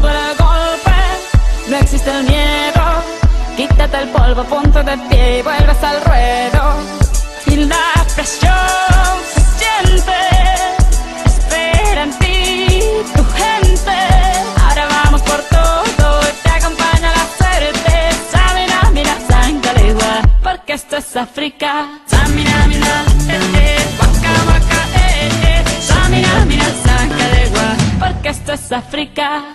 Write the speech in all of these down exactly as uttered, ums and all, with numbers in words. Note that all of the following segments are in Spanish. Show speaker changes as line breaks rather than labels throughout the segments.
duele el golpe, no existe el miedo. Quítate el polvo, ponte de pie y vuelves al ruedo. Y la presión se siente, espera en ti tu gente. Ahora vamos por todo y te acompaña la suerte. Samina, mina, sangalegua, porque esto es África. Samina, mina, eh, eh, waka, waka, eh, eh. Samina, mina, sangalegua, porque esto es África.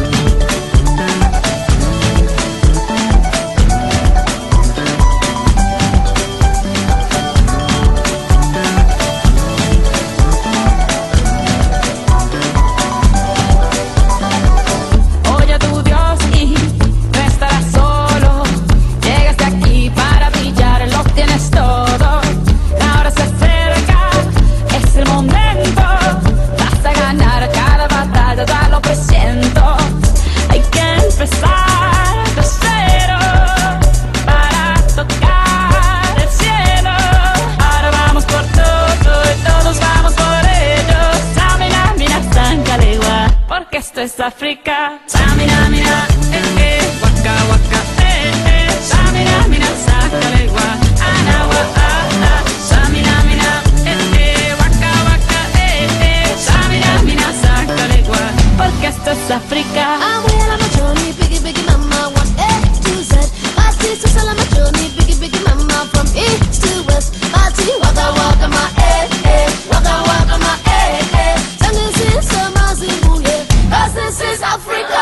Esto es África. Samina, mina, eh, eh, waka, waka, eh, eh. Samina, mina, sangalegua, anawa, ah, ah. Samina, mina, eh, eh, waka, waka, eh, eh. Samina, mina, sangalegua, porque esto es África.
I'm well on my journey, biggie, biggie mama, one A to Z. My sister's all on my journey, biggie, biggie mama, from east to west. My tea, waka, waka, my eh, eh, waka, waka, my eh, eh. Tango is summer, Zimbabwe. This is Africa.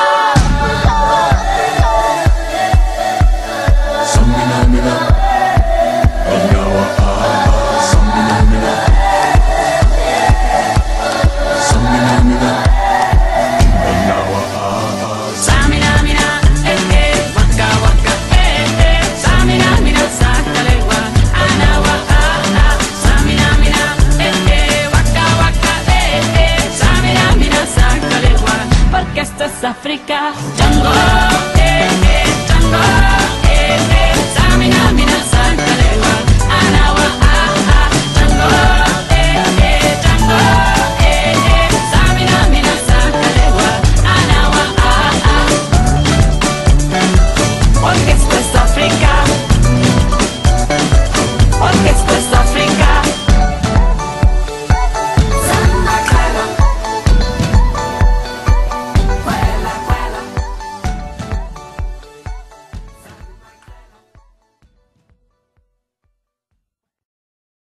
Samina, mina, anawa, ah, samina, mina, samina, mina, anawa, ah,
Samina, mina, eh, eh, waka, waka, eh, eh. Samina, mina, sangalegua, anawa, ah, ah. Samina, mina, eh, eh, waka, waka, eh, eh. Samina, mina, sangalegua, porque esto es África. Django, eh, eh, Django.